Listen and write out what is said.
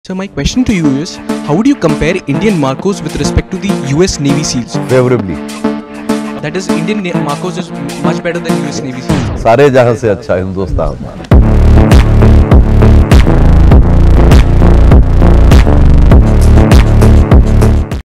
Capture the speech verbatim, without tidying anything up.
So my question to you is, how would you compare Indian Marcos with respect to the U S Navy SEALs? Favorably. That is, Indian Marcos is much better than U S Navy SEAls. सारे जहां से अच्छा हिंदुस्तान।